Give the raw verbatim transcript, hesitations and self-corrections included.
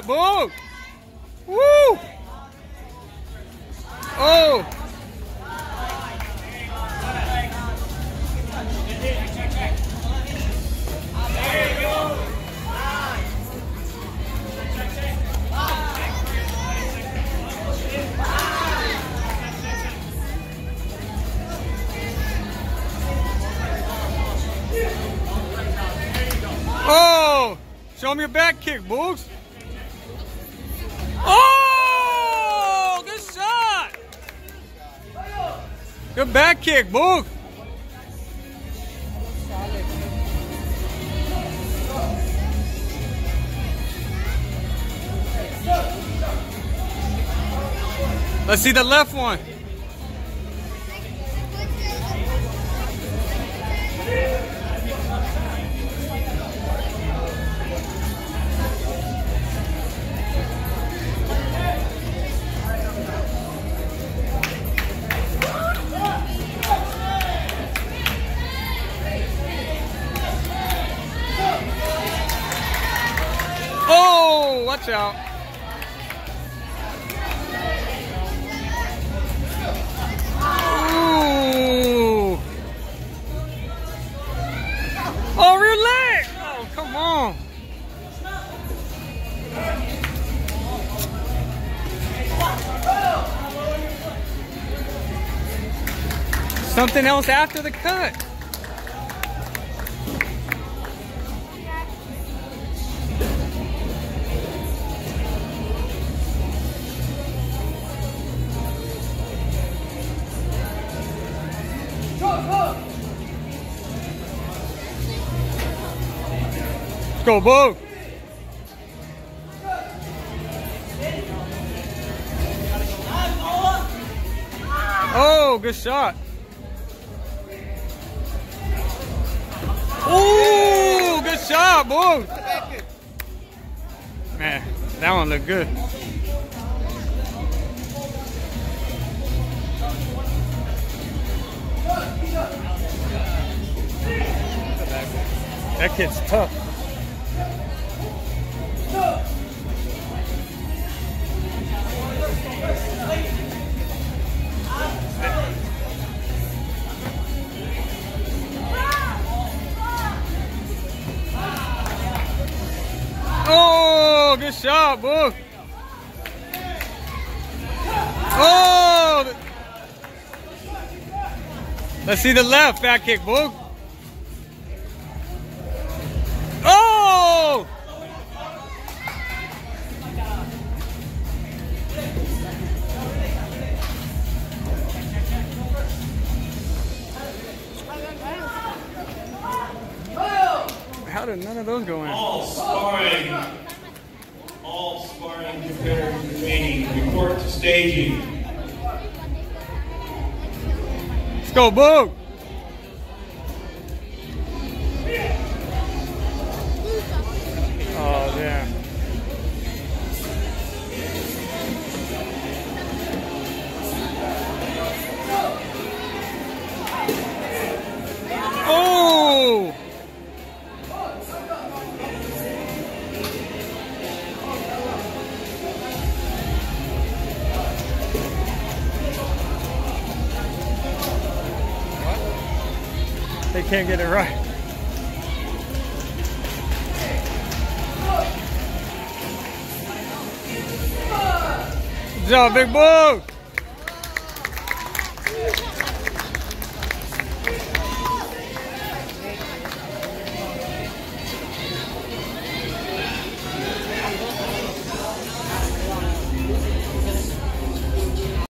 shot, Boog. Woo! Oh! Oh! Show me your back kick, Boogs. Oh! Good shot! Good back kick, Boog. Let's see the left one. Oh, watch out. Ooh. Oh, rear leg. Oh, come on. Something else after the cut. Go, Boog. Oh, good shot. Oh, good shot, Boog. Man, that one looked good. That kid's tough. Oh, good shot, Boog. Oh! Let's see the left back kick, Boog. Oh! How did none of those go in? All sparring, all sparring prepared for training. Report to staging. Let's go, Boog. Oh, damn. Oh! They can't get it right. Good job, Big Boog.